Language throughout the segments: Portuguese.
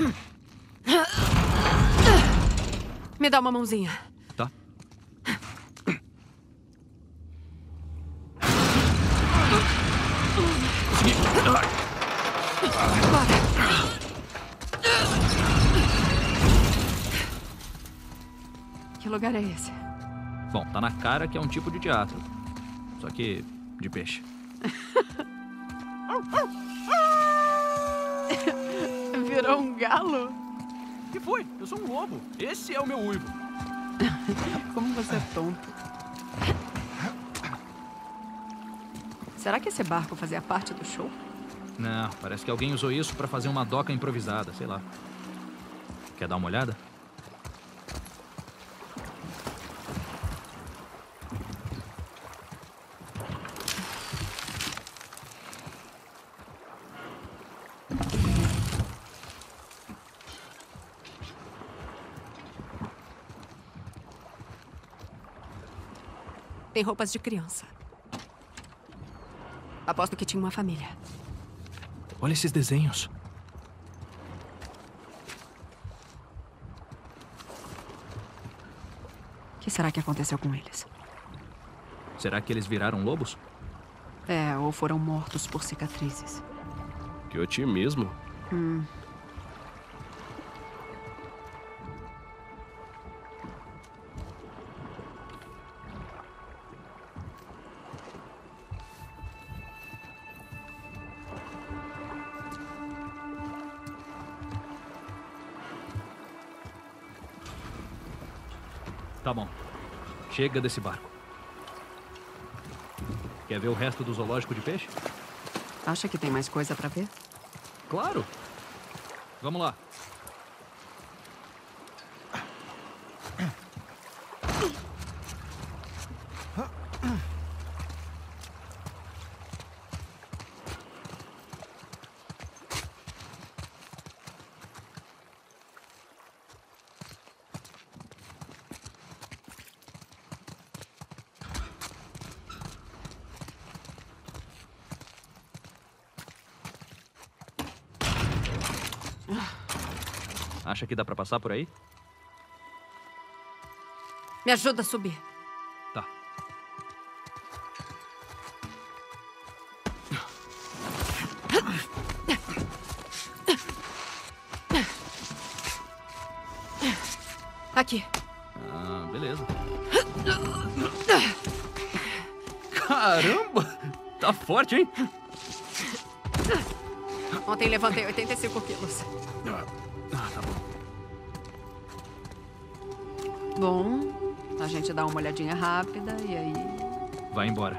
Me dá uma mãozinha. Tá. Consegui. Que lugar é esse? Bom, tá na cara que é um tipo de teatro. Só que de peixe. Virou um galo? O que foi? Eu sou um lobo. Esse é o meu uivo. Como você é tonto. Será que esse barco fazia parte do show? Não, parece que alguém usou isso pra fazer uma doca improvisada, sei lá. Quer dar uma olhada? Tem roupas de criança. Aposto que tinha uma família. Olha esses desenhos. O que será que aconteceu com eles? Será que eles viraram lobos? É, ou foram mortos por cicatrizes. Que otimismo. Tá bom. Chega desse barco. Quer ver o resto do zoológico de peixe? Acha que tem mais coisa pra ver? Claro. Vamos lá. Acha que dá pra passar por aí? Me ajuda a subir. Tá. Aqui. Ah, beleza. Caramba! Tá forte, hein? Ontem levantei 85 quilos. Tá bom. Bom, a gente dá uma olhadinha rápida e aí... Vai embora.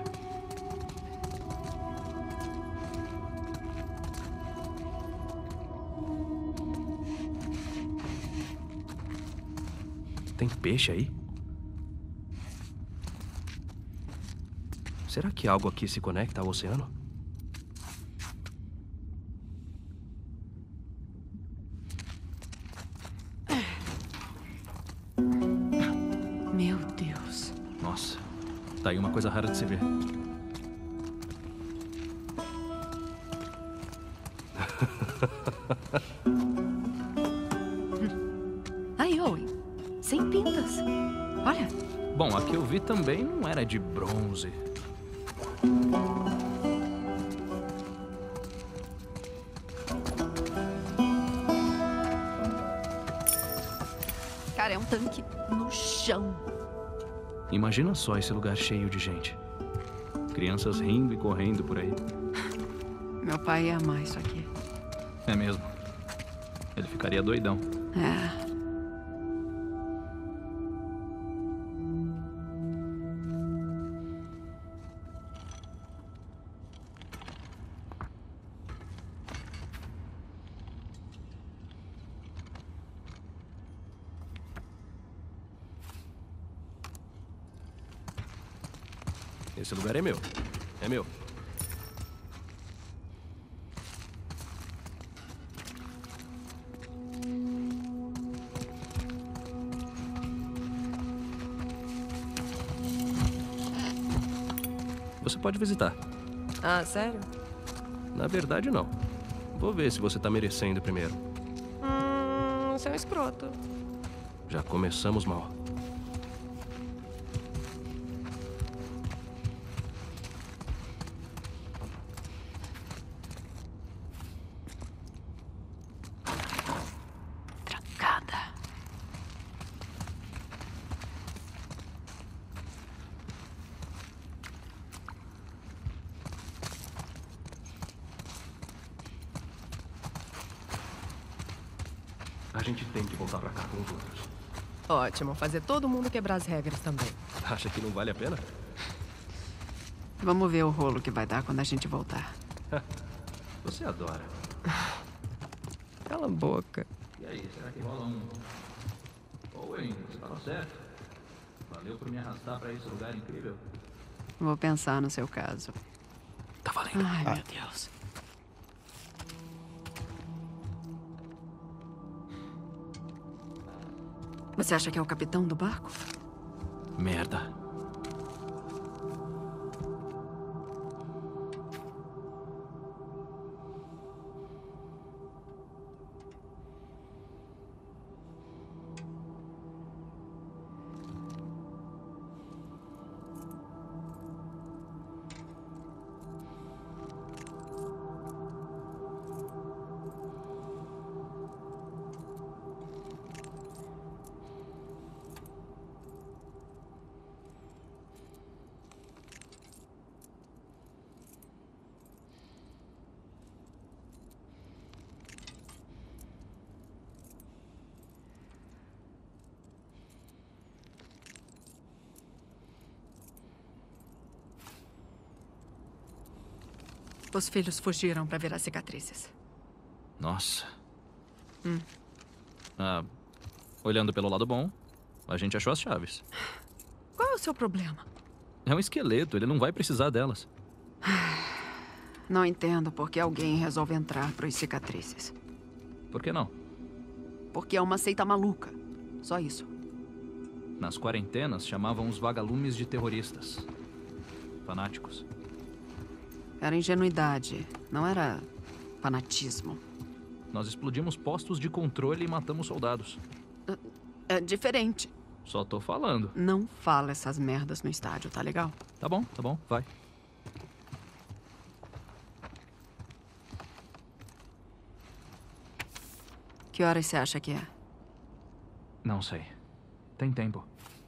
Tem peixe aí? Será que algo aqui se conecta ao oceano? Meu Deus. Nossa, tá aí uma coisa rara de se ver. Aí, Owen. Sem pintas. Olha. Bom, a que eu vi também não era de bronze. Cara, é um tanque no chão. Imagina só esse lugar cheio de gente. Crianças rindo e correndo por aí. Meu pai ia amar isso aqui. É mesmo. Ele ficaria doidão. É. Esse lugar é meu. É meu. Você pode visitar. Ah, sério? Na verdade, não. Vou ver se você tá merecendo primeiro. Você é um escroto. Já começamos mal. Trancada. A gente tem que voltar pra cá com os outros. Ótimo, fazer todo mundo quebrar as regras também. Acha que não vale a pena? Vamos ver o rolo que vai dar quando a gente voltar. Você adora. Cala a boca. E aí, será que rola um... Owen, você tava certo. Valeu por me arrastar pra esse lugar incrível. Vou pensar no seu caso. Tá valendo. Ai, meu Deus. Você acha que é o capitão do barco? Merda. Os filhos fugiram para ver as cicatrizes. Nossa. Ah, olhando pelo lado bom, a gente achou as chaves. Qual é o seu problema? É um esqueleto, ele não vai precisar delas. Não entendo por que alguém resolve entrar para as cicatrizes. Por que não? Porque é uma seita maluca. Só isso. Nas quarentenas, chamavam os vagalumes de terroristas. Fanáticos. Era ingenuidade, não era fanatismo. Nós explodimos postos de controle e matamos soldados. É diferente. Só tô falando. Não fala essas merdas no estádio, tá legal? Tá bom, vai. Que horas você acha que é? Não sei. Tem tempo.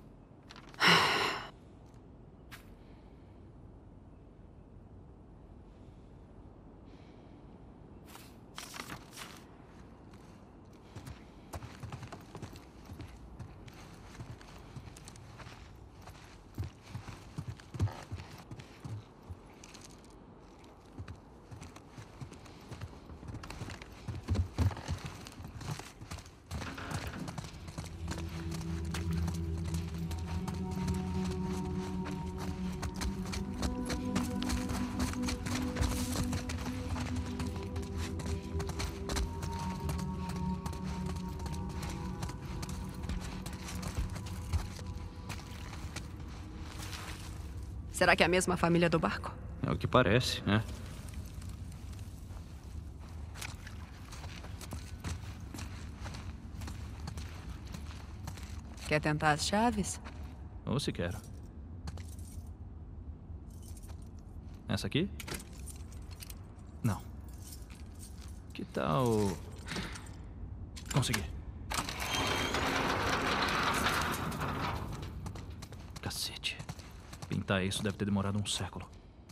Será que é a mesma família do barco? É o que parece, né? Quer tentar as chaves? Ou se quero. Essa aqui? Não. Que tal... Consegui. Cacete. Pintar isso deve ter demorado um século.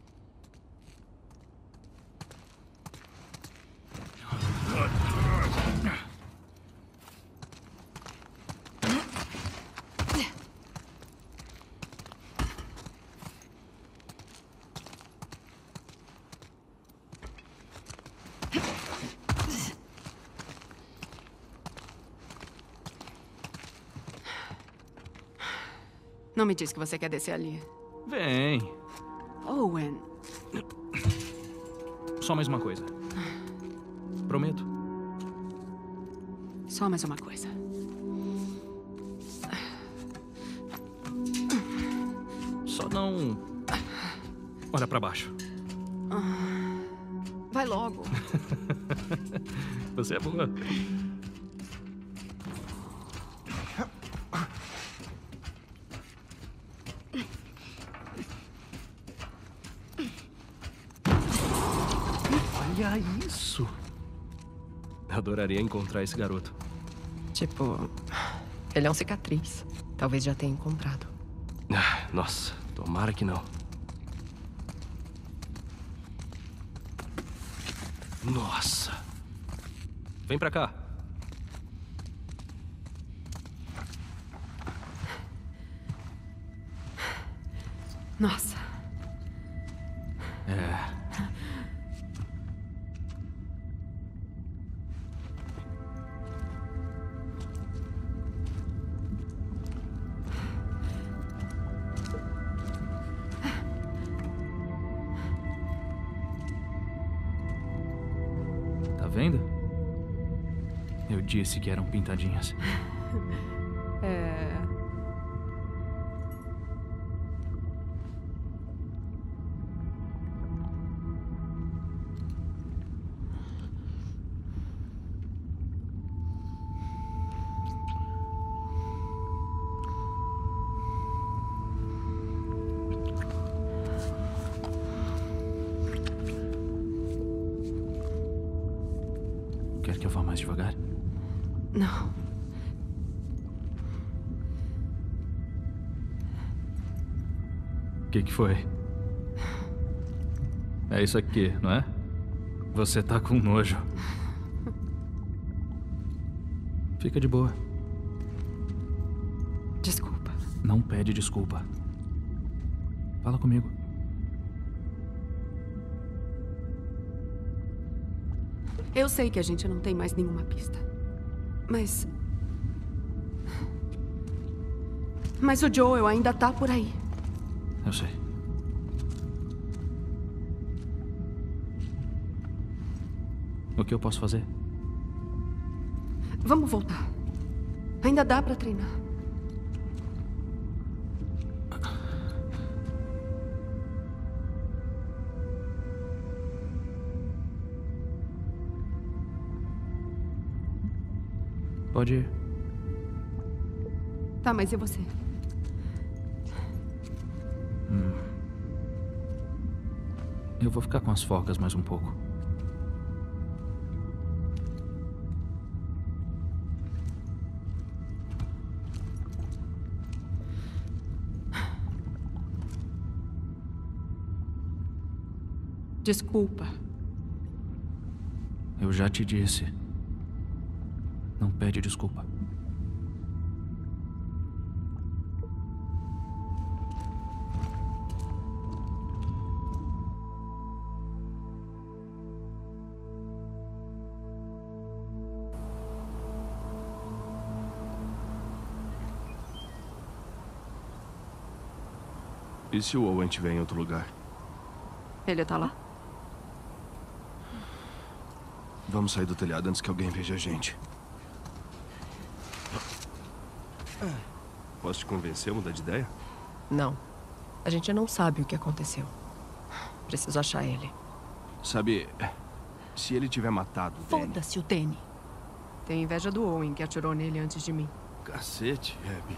Não me diz que você quer descer ali. Vem. Owen. Só mais uma coisa. Prometo. Só mais uma coisa. Só não... Olha pra baixo. Vai logo. Você é boa. isso? Eu adoraria encontrar esse garoto. Tipo, ele é um cicatriz. Talvez já tenha encontrado. Ah, nossa, tomara que não. Nossa. Vem pra cá. Nossa. É. Tá vendo? Eu disse que eram pintadinhas. É. Quer que eu vá mais devagar? Não. O que foi? É isso aqui, não é? Você tá com nojo. Fica de boa. Desculpa. Não pede desculpa. Fala comigo. Eu sei que a gente não tem mais nenhuma pista. Mas o Joel ainda tá por aí. Eu sei. O que eu posso fazer? Vamos voltar. Ainda dá pra treinar. Pode ir. Tá, mas e você? Eu vou ficar com as focas mais um pouco. Desculpa. Eu já te disse. Não pede desculpa. E se o Owen estiver em outro lugar? Ele tá lá? Vamos sair do telhado antes que alguém veja a gente. Posso te convencer a mudar de ideia? Não. A gente não sabe o que aconteceu. Preciso achar ele. Sabe, se ele tiver matado o Danny... Foda-se o Danny. Tem inveja do Owen, que atirou nele antes de mim. Cacete, Abby.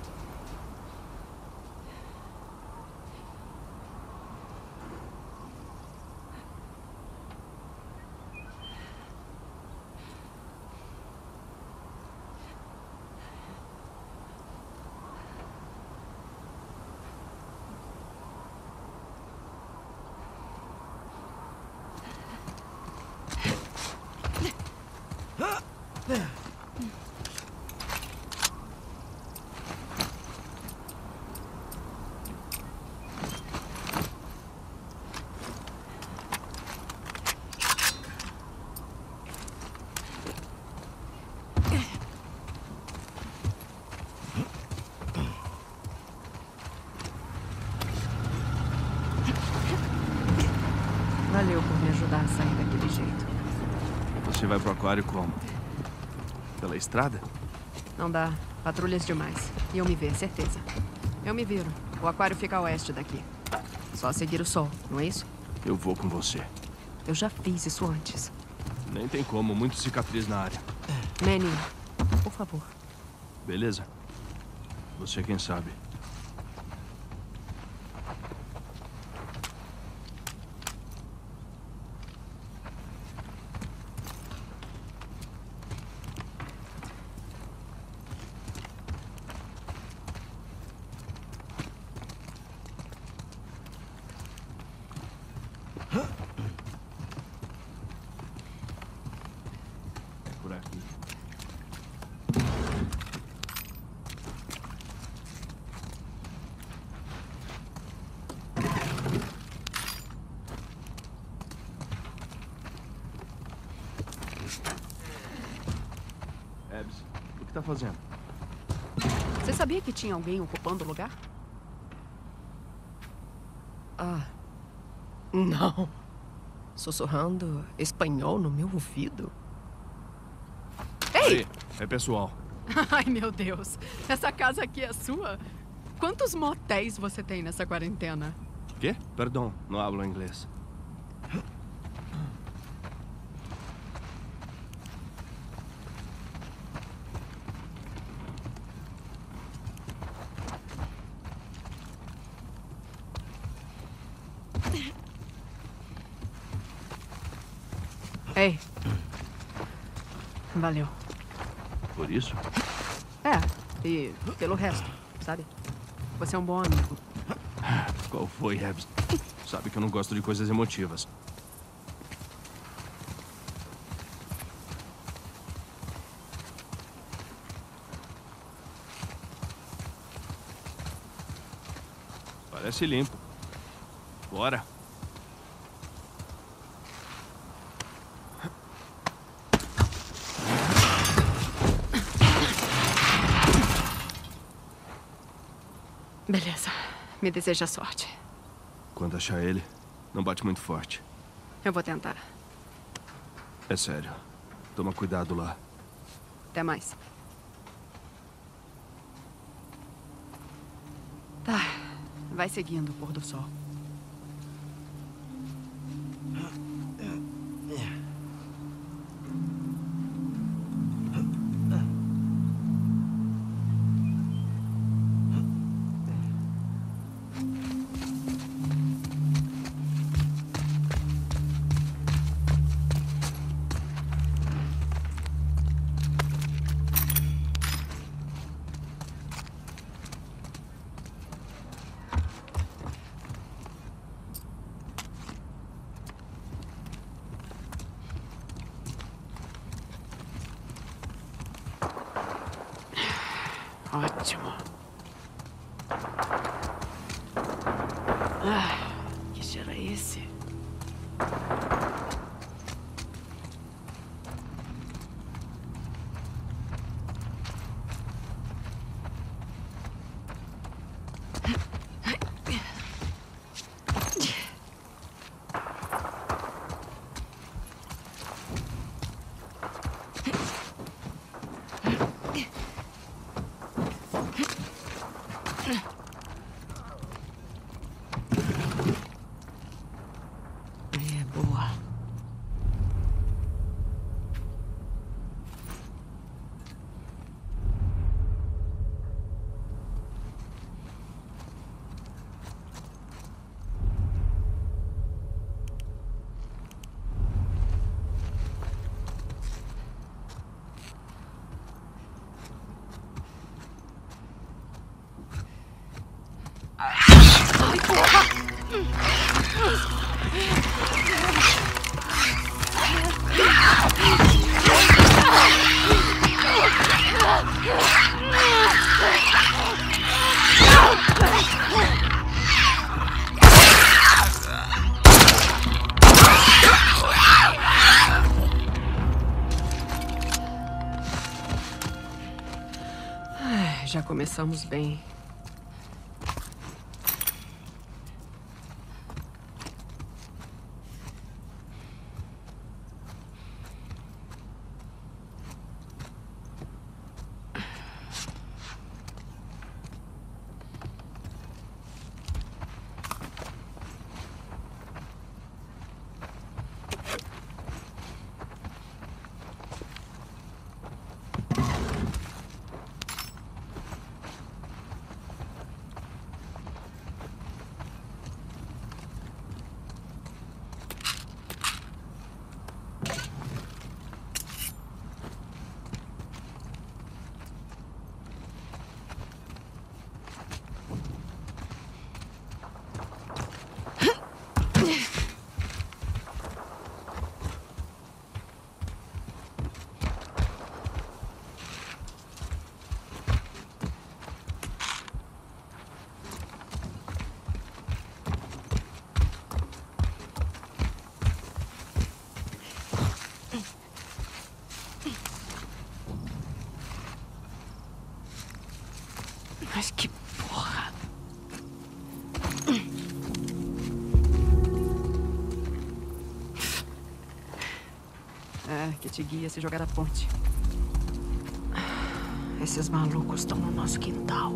Valeu por me ajudar a sair daquele jeito. Você vai pro aquário como? Pela estrada? Não dá. Patrulhas demais. E eu me ver, certeza. Eu me viro. O aquário fica a oeste daqui. Só seguir o sol, não é isso? Eu vou com você. Eu já fiz isso antes. Nem tem como, muito cicatriz na área. Manny, por favor. Beleza? Você quem sabe. por aqui. Ebbs, o que tá fazendo? Você sabia que tinha alguém ocupando o lugar? Ah, não. Sussurrando espanhol no meu ouvido? Ei! Aí, é pessoal. Ai, meu Deus. Essa casa aqui é sua? Quantos motéis você tem nessa quarentena? Quê? Perdão, não hablo inglês. Ei. Valeu. Por isso? É, e pelo resto, sabe? Você é um bom amigo. Qual foi, Ebbs? Sabe que eu não gosto de coisas emotivas. Parece limpo. Bora. Beleza. Me deseja sorte. Quando achar ele, não bate muito forte. Eu vou tentar. É sério. Toma cuidado lá. Até mais. Tá. Vai seguindo o pôr do sol. Ótimo. Ah, que cheiro é esse? É boa. Ai, porra! Ai, já começamos bem. Mas que porra. É, que te guia se jogar da ponte. Esses malucos estão no nosso quintal.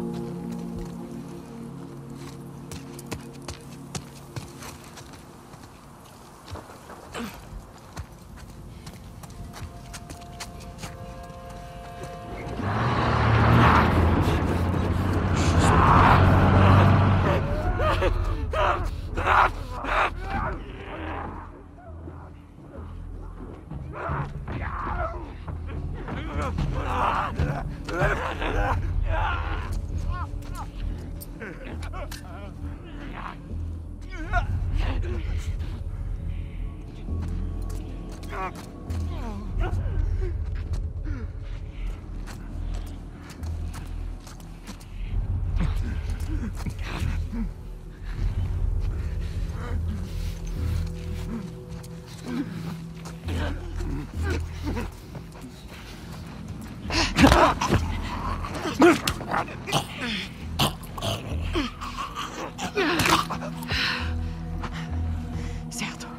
Certo.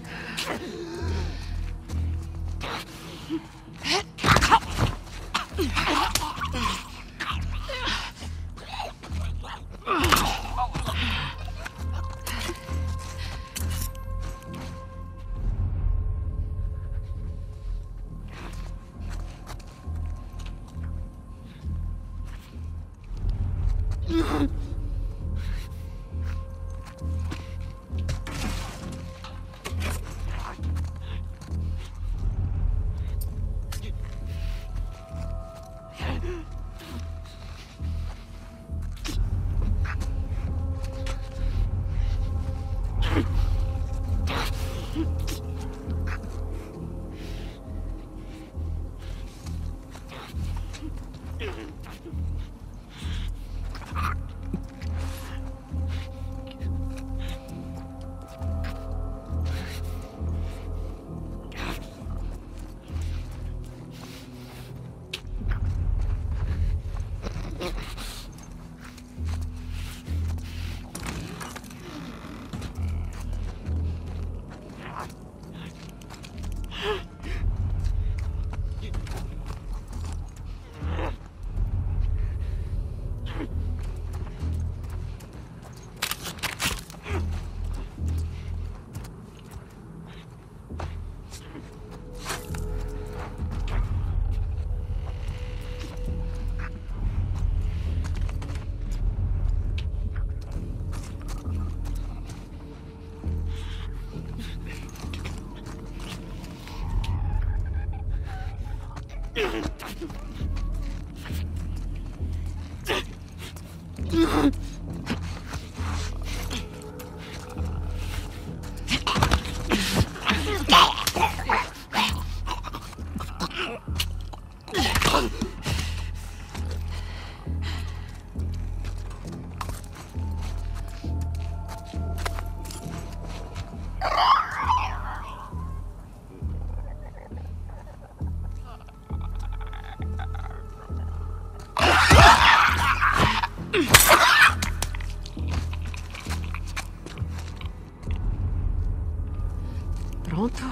Pronto?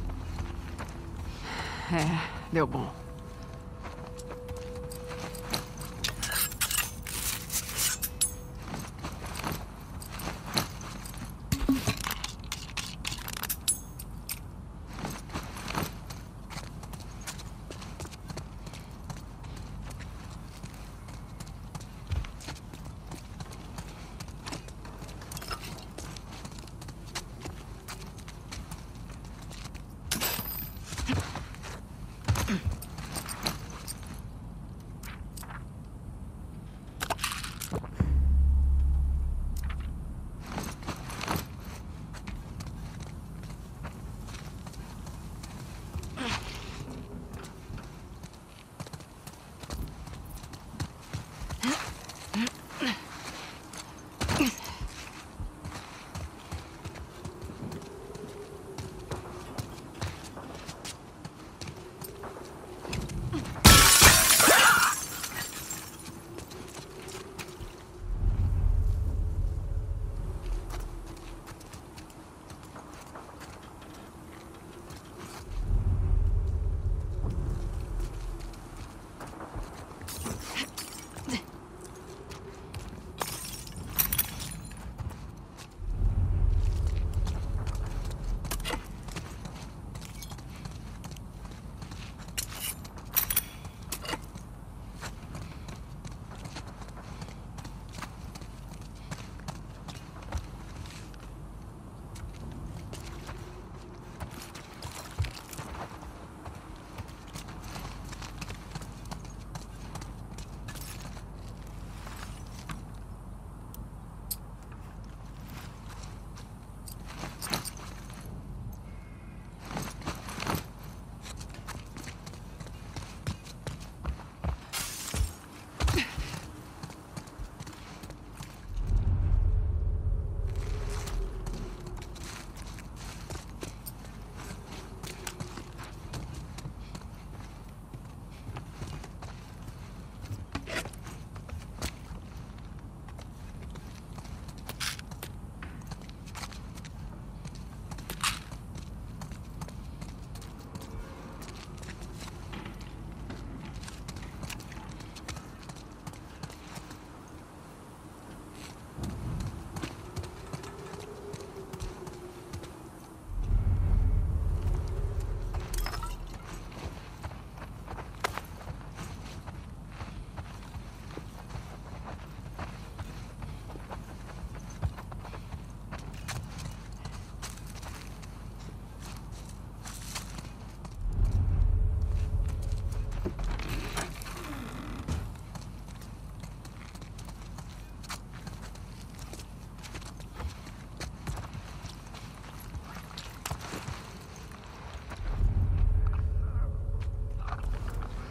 É, deu bom.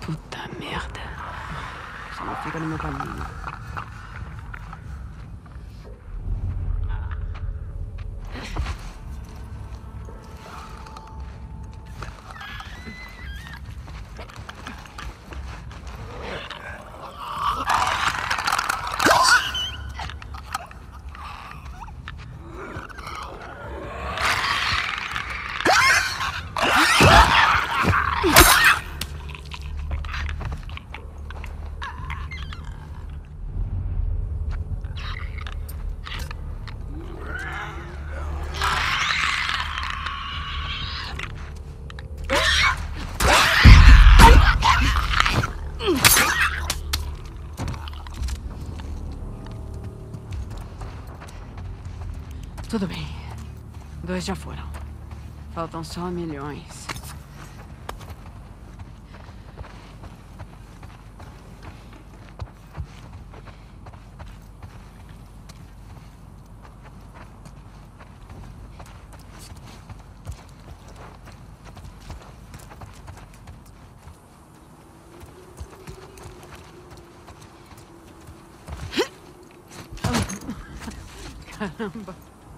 Puta merda. Só não fica no meu caminho. Tudo bem. 2 já foram. Faltam só milhões. Caramba.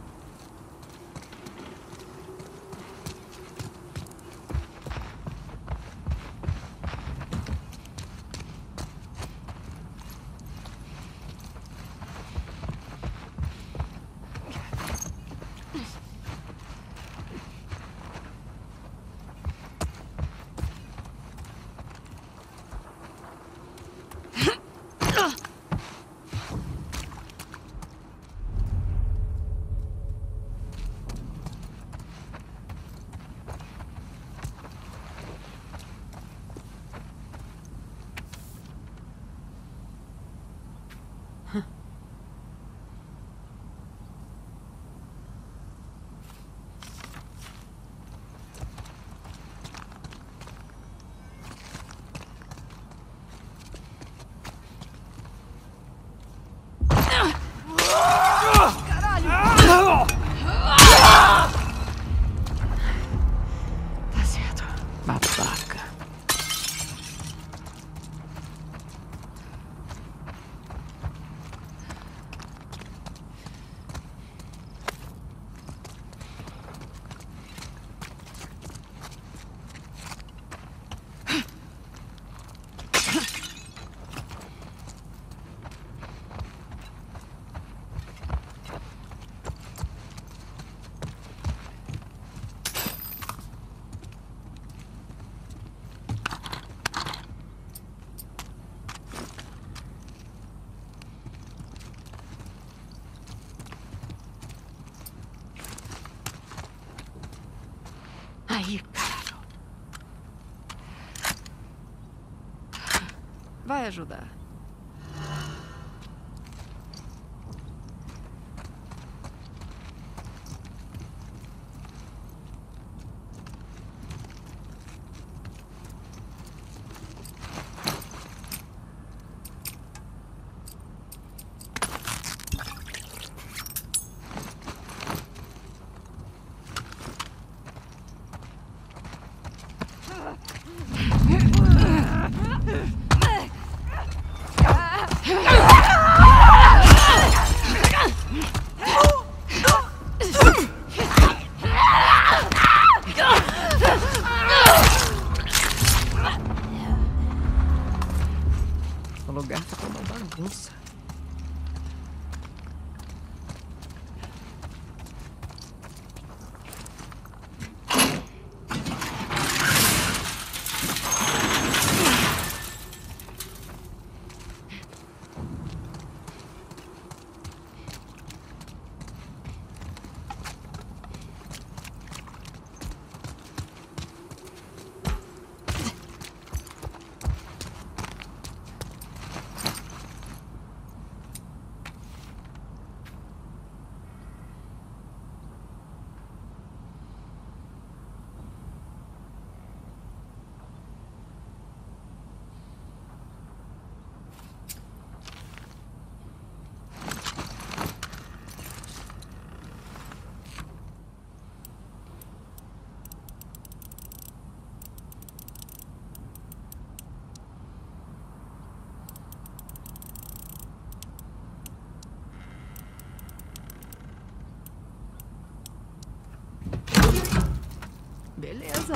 Tá certo. Babaca. Aí, caralho. Vai ajudar. certeza?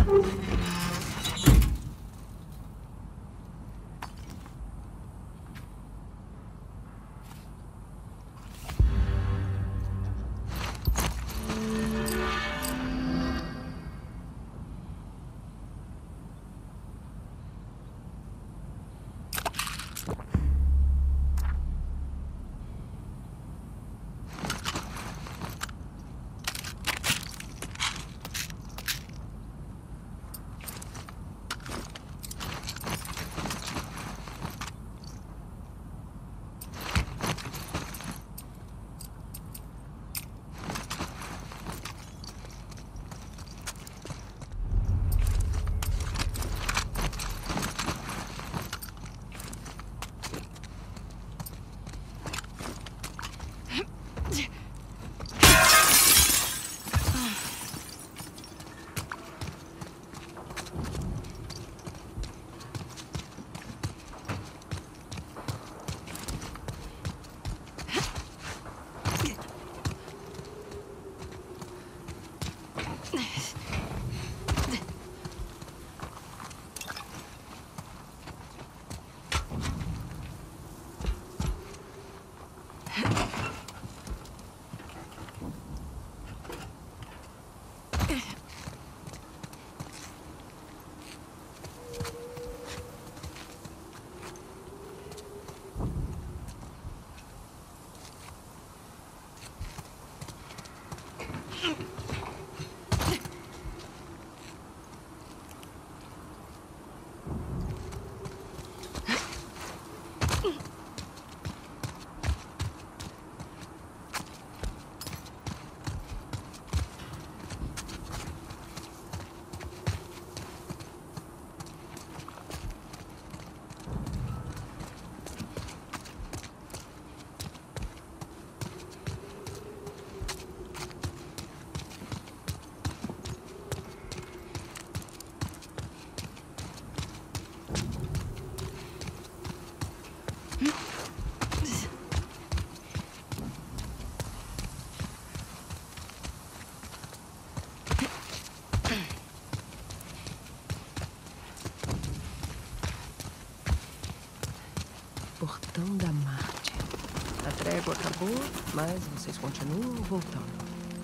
Portão da Marte. A trégua acabou, mas vocês continuam voltando.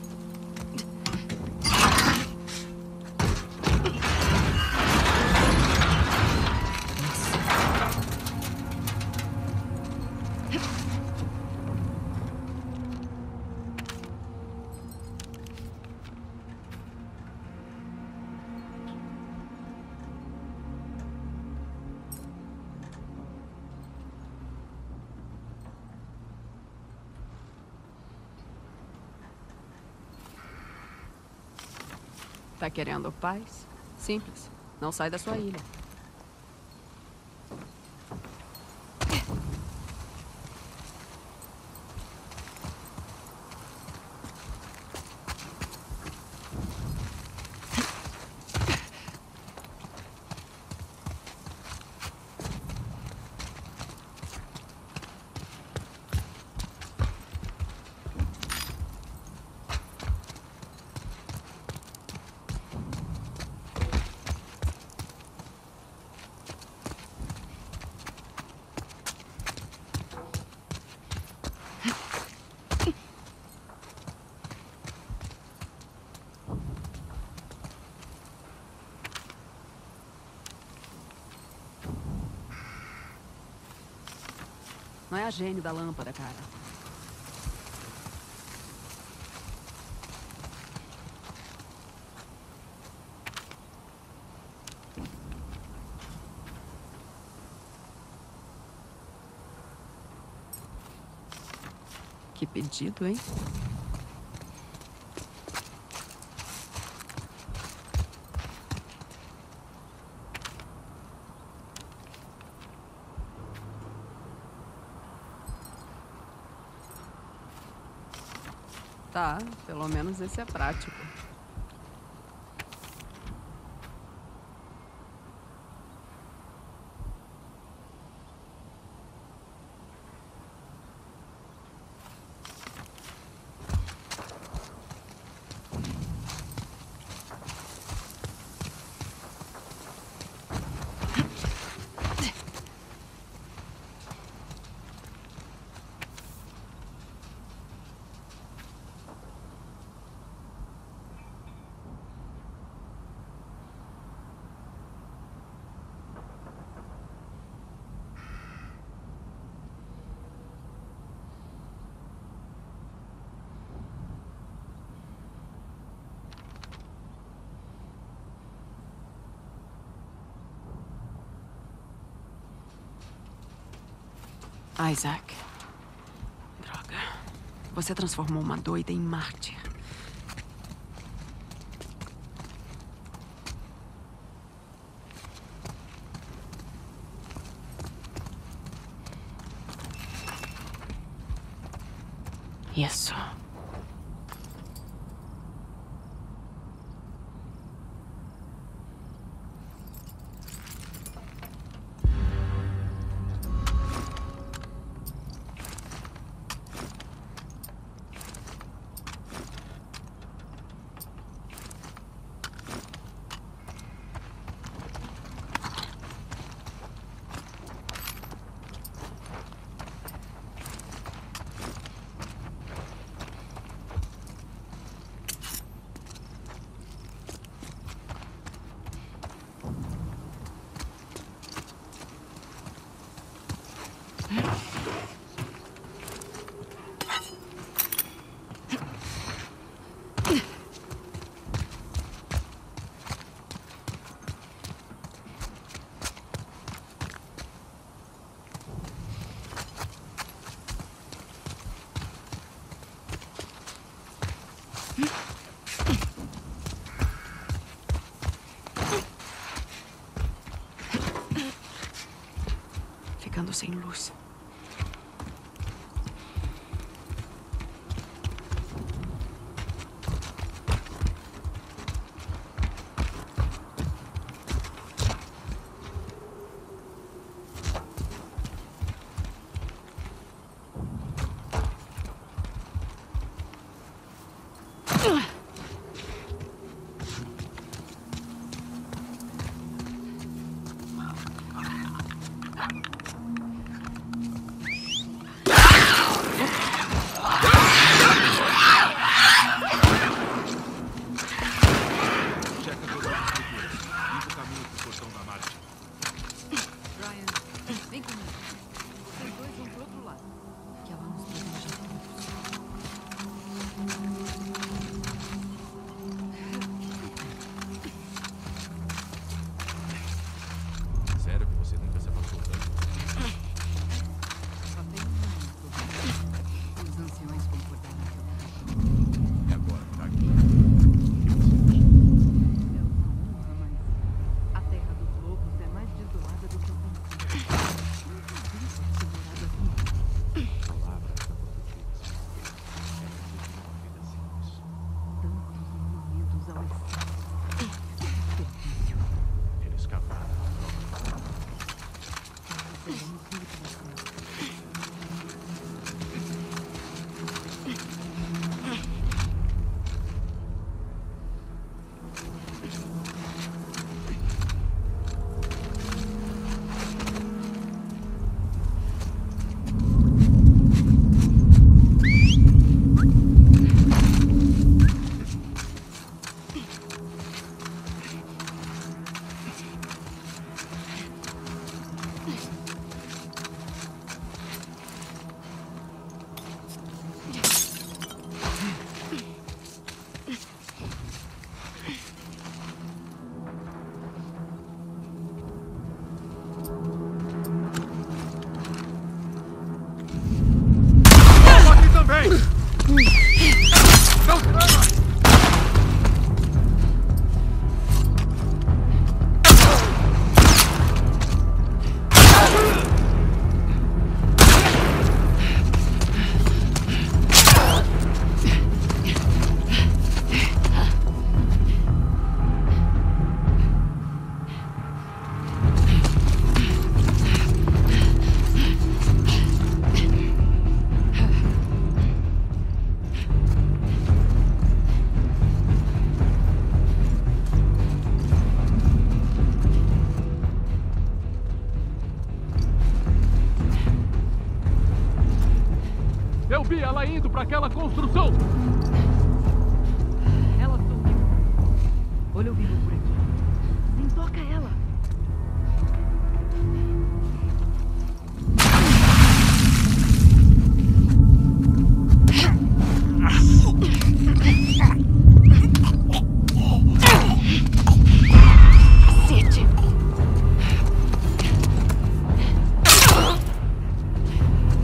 Tá querendo paz? Simples. Não sai da sua ilha. Não é a gênio da lâmpada, cara. Que pedido, hein? Tá, pelo menos esse é prático. Isaac. Droga. Você transformou uma doida em mártir. Isso. Ficando sem luz. Eu vi ela indo para aquela construção! Ela sumiu. Olha o vivo por aqui. Nem toca ela. Cacete!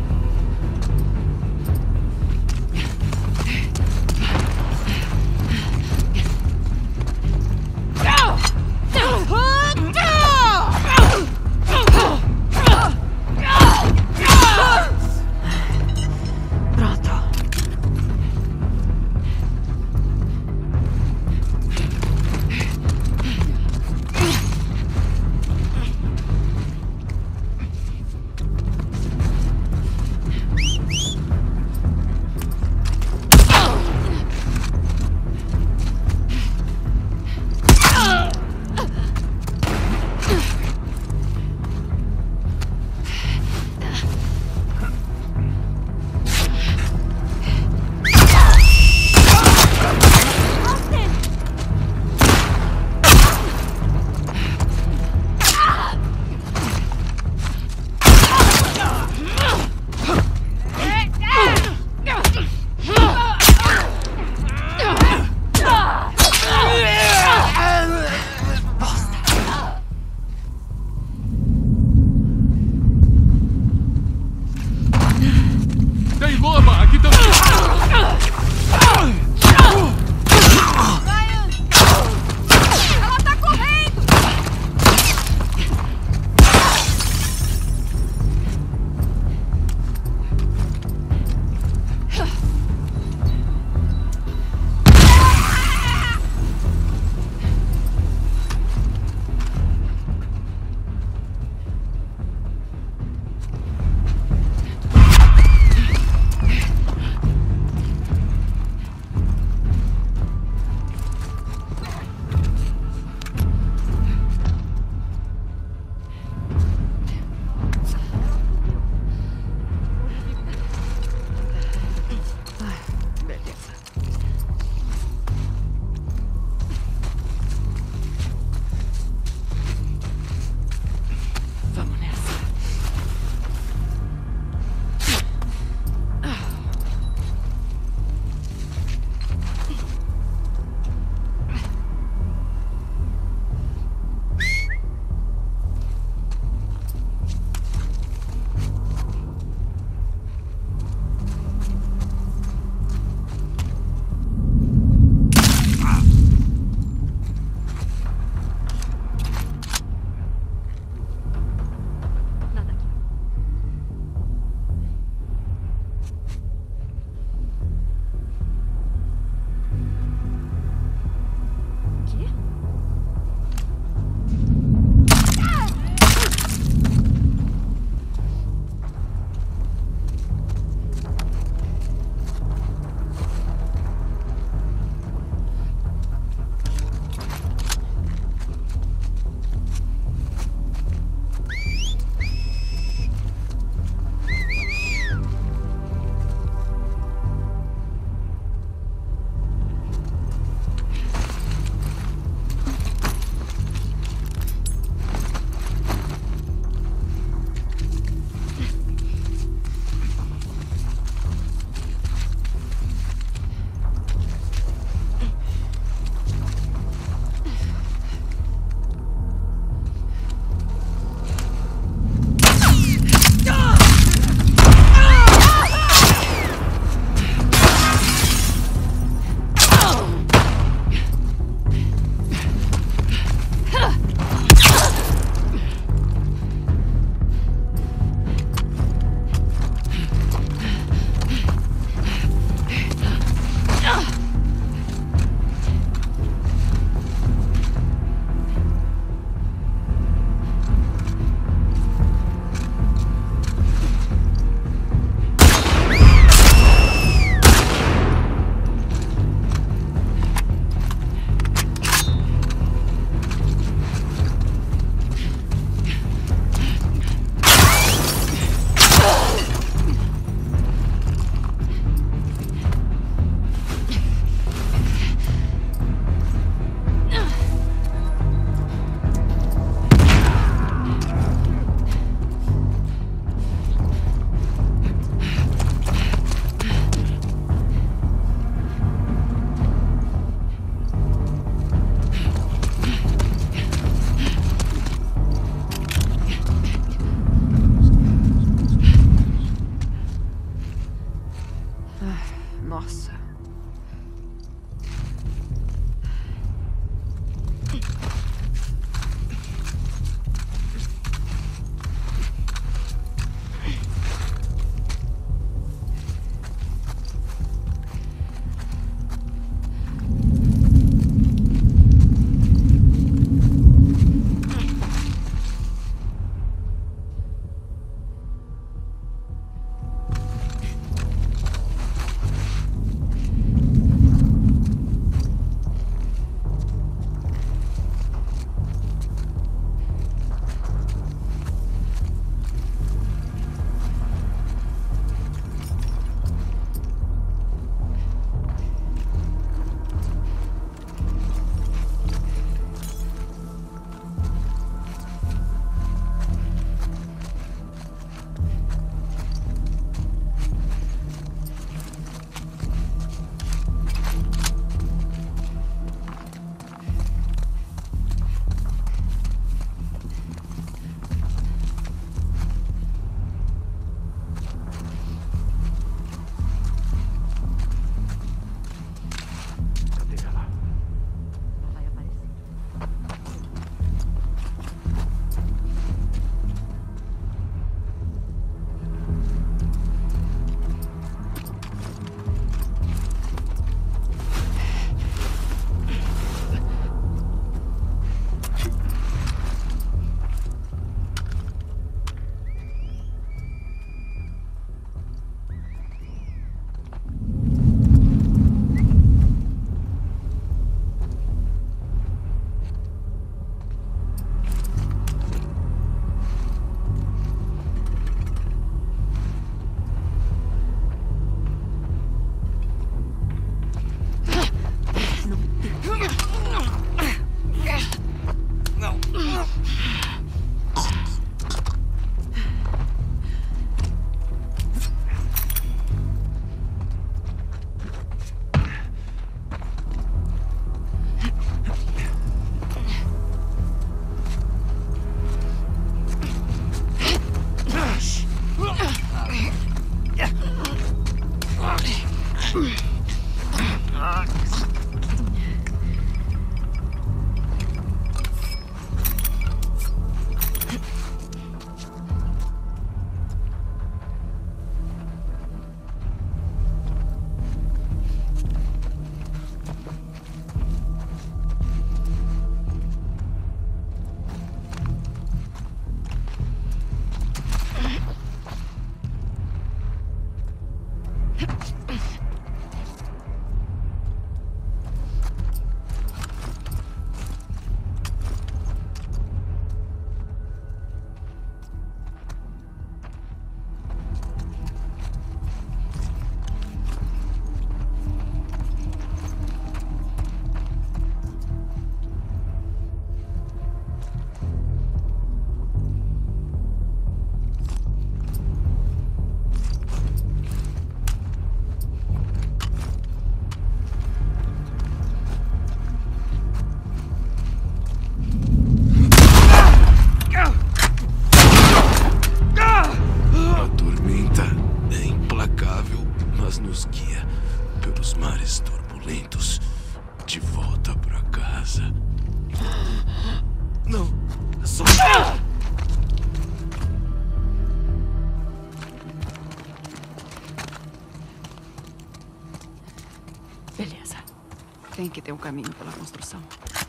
Tem que ter um caminho pela construção.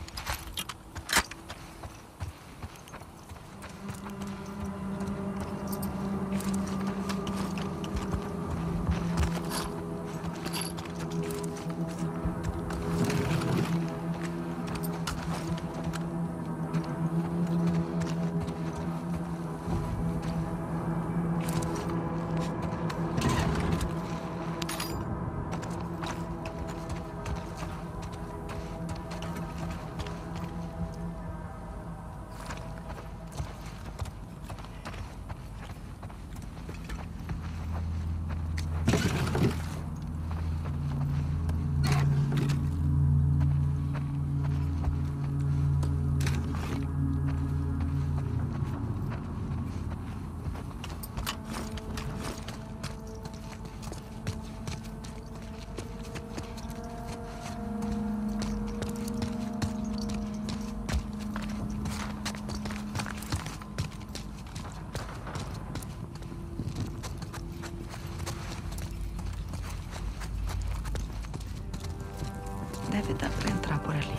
Deve dar pra entrar por ali.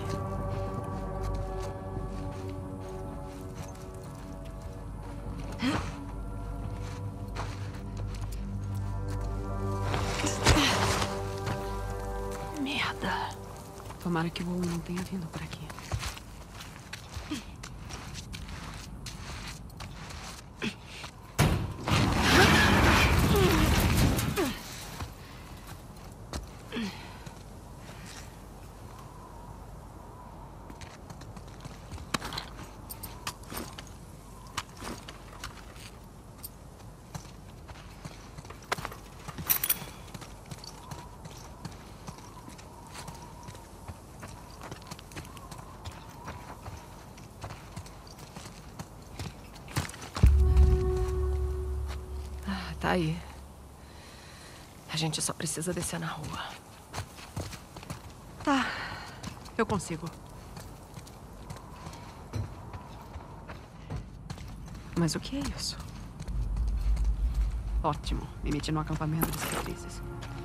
Merda. Tomara que o Owen não tenha vindo por aqui. Tá aí. A gente só precisa descer na rua. Tá. Eu consigo. Mas o que é isso? Ótimo. Me meti no acampamento de cicatrizes.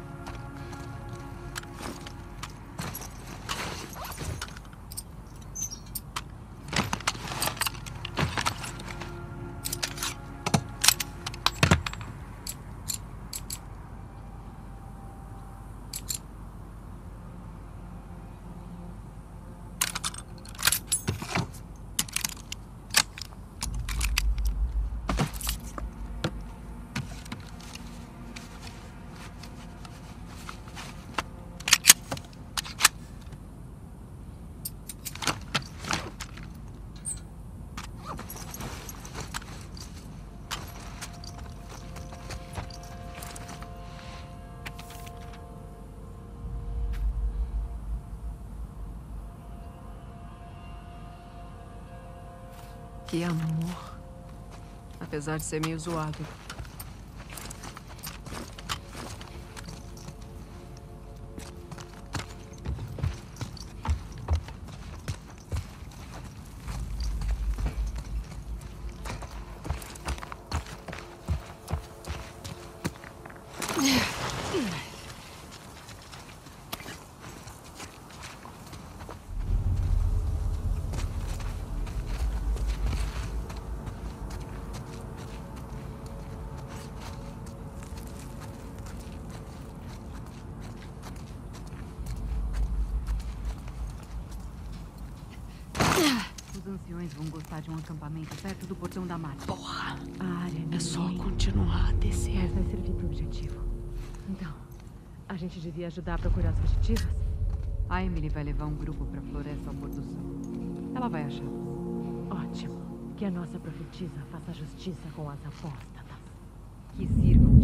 Que amor. Apesar de ser meio zoado. Os anciões vão gostar de um acampamento perto do portão da máquina. Porra. A área É só enorme, continuar a descer. mas vai servir pro objetivo. Então, a gente devia ajudar a procurar as fugitivas? A Emily vai levar um grupo pra floresta ao pôr do sol. Ela vai achar. Ótimo. Que a nossa profetisa faça justiça com as apóstatas. Que sirvam